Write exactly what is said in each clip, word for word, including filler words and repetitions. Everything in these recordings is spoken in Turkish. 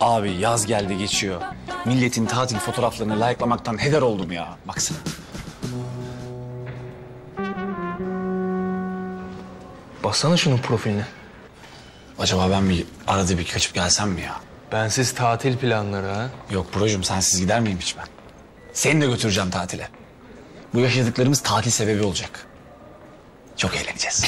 Abi yaz geldi geçiyor. Milletin tatil fotoğraflarını like'lamaktan heder oldum ya. Baksana. Baksana şunun profiline. Acaba ben bir arada bir kaçıp gelsem mi ya? Bensiz tatil planları ha? Yok brocum, sensiz gider miyim hiç ben? Seni de götüreceğim tatile. Bu yaşadıklarımız tatil sebebi olacak. Çok eğleneceğiz.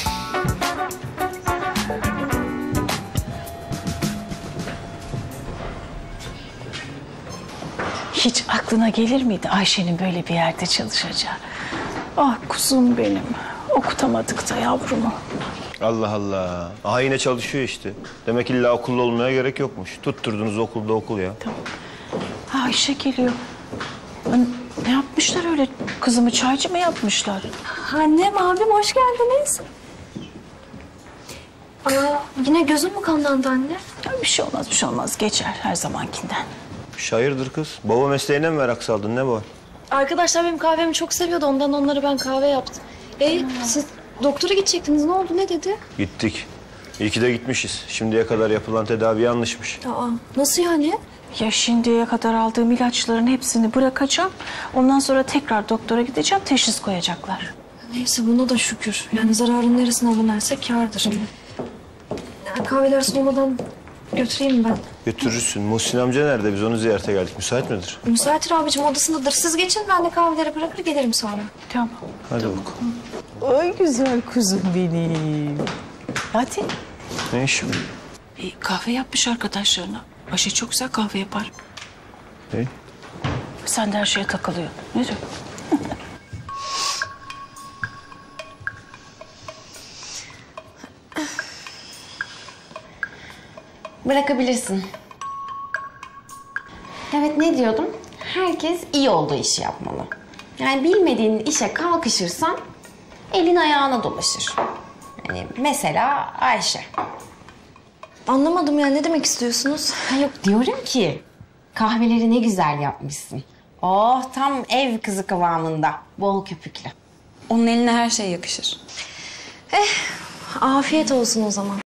Hiç aklına gelir miydi Ayşe'nin böyle bir yerde çalışacağı? Ah kuzum benim. Okutamadık da yavrumu. Allah Allah. Aha yine çalışıyor işte. Demek illa okulda olmaya gerek yokmuş. Tutturdunuz okulda okul ya. Tamam. Ha, Ayşe geliyor. Ne yapmışlar öyle? Kızımı çaycı mı yapmışlar? Annem, abim hoş geldiniz. Aa, yine gözüm mü kanlandı anne? Ya bir şey olmaz, bir şey olmaz. Geçer her zamankinden. Hayırdır kız? Baba mesleğine mi merak saldın? Ne bu? Arkadaşlar benim kahvemi çok seviyordu. Ondan onlara ben kahve yaptım. E siz doktora gidecektiniz. Ne oldu? Ne dedi? Gittik. İyi ki de gitmişiz. Şimdiye kadar yapılan tedavi yanlışmış. Aa, nasıl yani? Ya şimdiye kadar aldığım ilaçların hepsini bırakacağım. Ondan sonra tekrar doktora gideceğim. Teşhis koyacaklar. Neyse buna da şükür. Yani zararın neresine alınırsa kârdır. Yani kahveler soğumadan götüreyim ben. Götürürsün. Muhsin amca nerede? Biz onu ziyarete geldik. Müsait midir? Müsaitir abicim, odasındadır. Siz geçin, ben de kahveleri bırakır gelirim sonra. Tamam. Hadi tamam. bakalım. Ay güzel kuzum benim. Hadi. Ne iş bu? E, kahve yapmış arkadaşlarına. Ayşe çok güzel kahve yapar. Ne? Sen de her şeye takılıyor. Ne diyor? Bırakabilirsin. Evet, ne diyordum? Herkes iyi olduğu işi yapmalı. Yani bilmediğin işe kalkışırsan elin ayağına dolaşır. Yani mesela Ayşe. Anlamadım ya, ne demek istiyorsunuz? Ha yok, diyorum ki kahveleri ne güzel yapmışsın. Oh, tam ev kızı kıvamında. Bol köpüklü. Onun eline her şey yakışır. Afiyet olsun o zaman.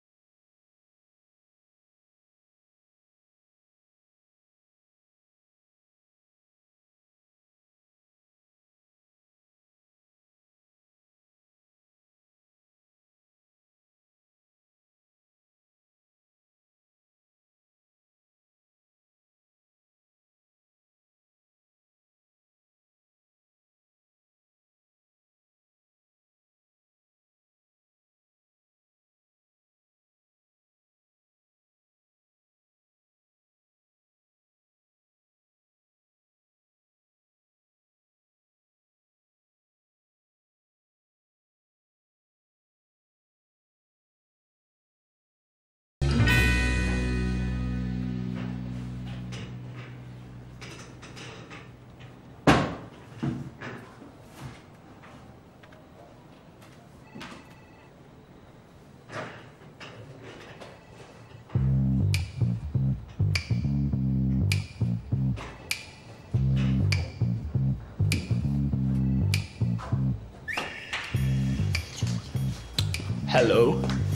Hello.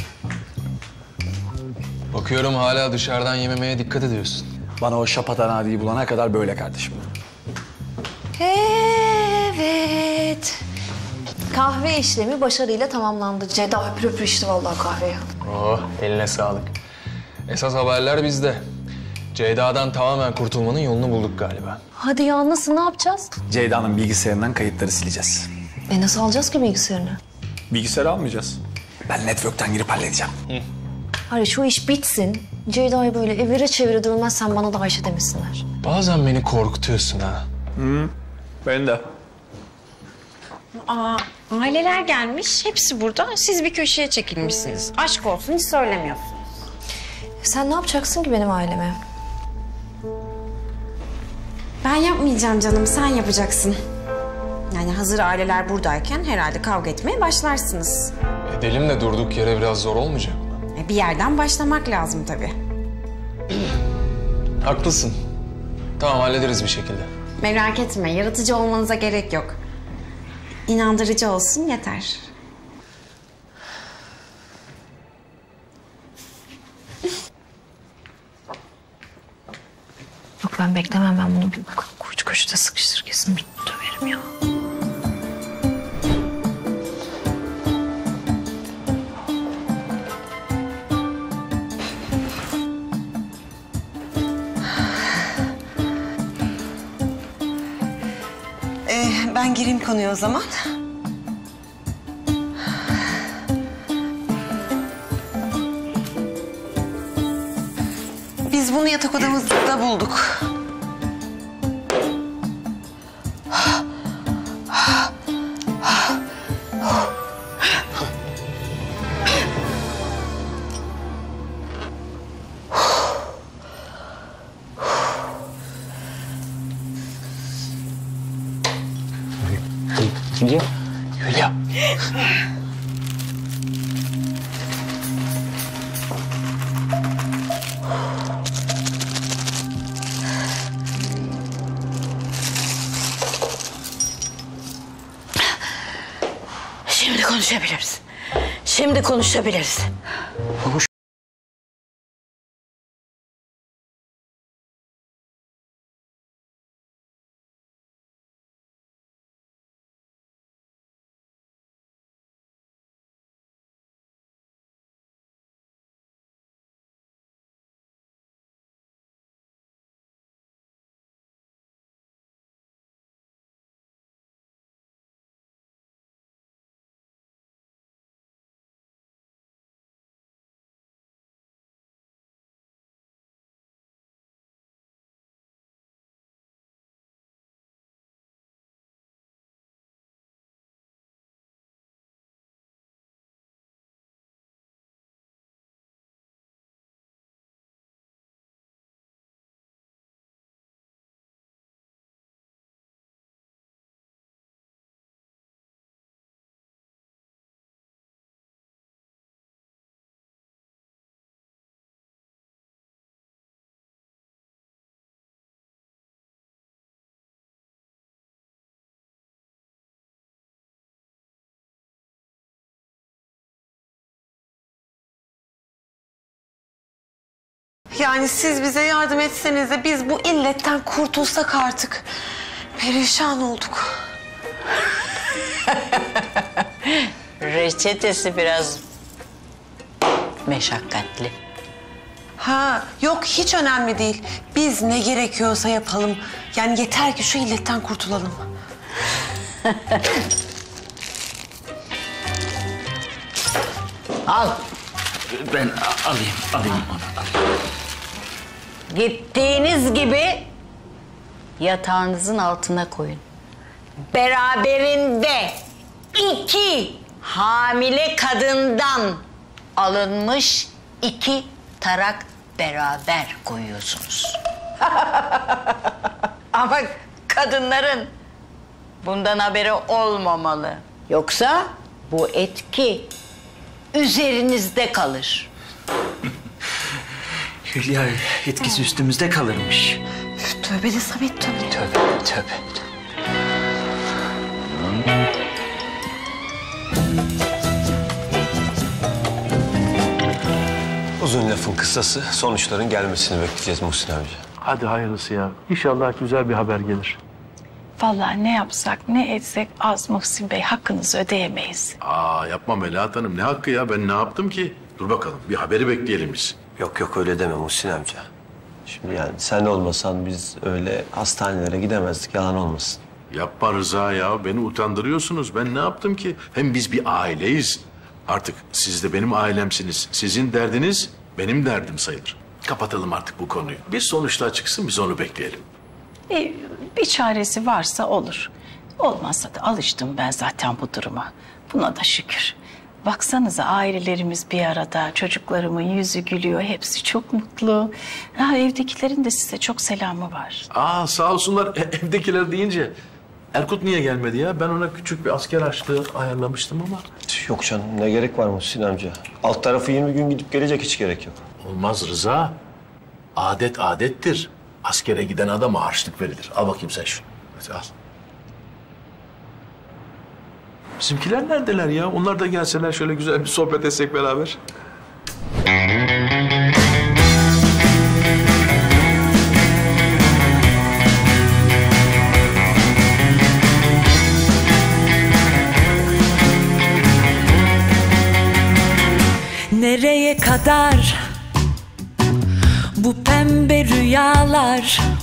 Bakıyorum hala dışarıdan yememeye dikkat ediyorsun. Bana o şapatan adiyi bulana kadar böyle kardeşim. Evet. Kahve işlemi başarıyla tamamlandı. Ceda öpür öpür içti vallahi kahveyi. Oh, eline sağlık. Esas haberler bizde. Ceyda'dan tamamen kurtulmanın yolunu bulduk galiba. Hadi ya, nasıl, ne yapacağız? Ceyda'nın bilgisayarından kayıtları sileceğiz. E nasıl alacağız ki bilgisayarını? Bilgisayarı almayacağız. Ben network'ten girip halledeceğim. Hı. Hayır, şu iş bitsin. Ceyda'yı böyle evire çevire dövmezsen bana da Ayşe demesinler. Bazen beni korkutuyorsun ha. Hı. Ben de. Aa, aileler gelmiş, hepsi burada. Siz bir köşeye çekilmişsiniz. Aşk olsun, hiç söylemiyorsun. Sen ne yapacaksın ki benim aileme? Ben yapmayacağım canım, sen yapacaksın. Yani hazır aileler buradayken herhalde kavga etmeye başlarsınız. Edelim de durduk yere biraz zor olmayacak mı? E, bir yerden başlamak lazım tabii. Haklısın. Tamam, hallederiz bir şekilde. Merak etme, yaratıcı olmanıza gerek yok. İnandırıcı olsun yeter. ben beklemem. Ben bunu bir kuytu köşede sıkıştır kesin bir döverim ya. Ee, ben gireyim konuya o zaman. Biz bunu yatak odamızda bulduk. Hülya. Hülya. Şimdi konuşabiliriz. Şimdi konuşabiliriz. Babuş. Yani siz bize yardım etseniz de biz bu illetten kurtulsak artık. Perişan olduk. Reçetesi biraz meşakkatli. Ha yok hiç önemli değil. Biz ne gerekiyorsa yapalım. Yani yeter ki şu illetten kurtulalım. Al. Ben alayım, alayım onu. Gittiğiniz gibi yatağınızın altına koyun. Beraberinde iki hamile kadından alınmış iki tarak beraber koyuyorsunuz. Ama kadınların bundan haberi olmamalı. Yoksa bu etki üzerinizde kalır. Hülya etkisi üstümüzde kalırmış. Üf, tövbe de Samet tövbe. Tövbe, tövbe. Uzun lafın kısası sonuçların gelmesini bekleyeceğiz Muhsin amca. Hadi hayırlısı ya. İnşallah güzel bir haber gelir. Vallahi ne yapsak ne etsek az Muhsin Bey, hakkınızı ödeyemeyiz. Aa yapma Melahat Hanım. Ne hakkı ya? Ben ne yaptım ki? Dur bakalım. Bir haberi bekleyelim biz. Yok yok öyle deme Muhsin amca. Şimdi yani sen olmasan biz öyle hastanelere gidemezdik, yalan olmasın. Yapma Rıza ya. Beni utandırıyorsunuz. Ben ne yaptım ki? Hem biz bir aileyiz. Artık siz de benim ailemsiniz. Sizin derdiniz benim derdim sayılır. Kapatalım artık bu konuyu. Bir sonuçta çıksın, biz onu bekleyelim. Bir, bir çaresi varsa olur. Olmazsa da alıştım ben zaten bu duruma. Buna da şükür. Baksanıza ailelerimiz bir arada, çocuklarımın yüzü gülüyor, hepsi çok mutlu. Ha, evdekilerin de size çok selamı var. Aa sağ olsunlar evdekiler deyince. Erkut niye gelmedi ya? Ben ona küçük bir asker harçlığı ayarlamıştım ama. Yok canım, ne gerek var Muhsin amca? Alt tarafı yirmi gün gidip gelecek, hiç gerek yok. Olmaz Rıza. Adet adettir. Askere giden adama harçlık verilir. Al bakayım sen şunu. Hadi al. Bizimkiler neredeler ya? Onlar da gelseler şöyle güzel bir sohbet etsek beraber. kadar bu pembe rüyalar